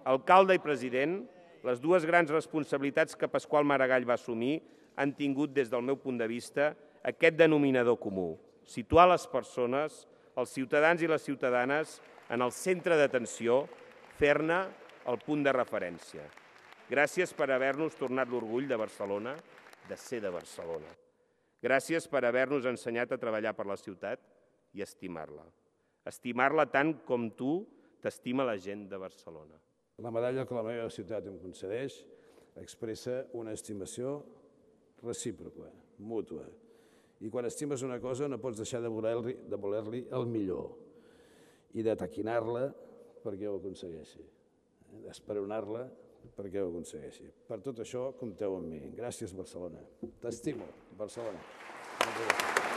Alcalde i president, les dues grans responsabilitats que Pasqual Maragall va assumir han tingut, des del meu punt de vista, aquest denominador comú: situar les persones, els ciutadans i les ciutadanes, en el centre d'atenció, fer-ne el punt de referència. Gràcies per haver-nos tornat l'orgull de Barcelona, de ser de Barcelona. Gràcies per haver-nos ensenyat a treballar per la ciutat i estimar-la. Estimar-la tant com tu t'estima la gent de Barcelona. La medalla que la meva ciutat em concedeix expressa una estimació recíproca, mútua. I quan estimes una cosa no pots deixar de voler-li el millor i de taquinar-la perquè ho aconsegueixi, d'esperonar-la perquè ho aconsegueixi. Per tot això, compteu amb mi. Gràcies, Barcelona. T'estimo, Barcelona.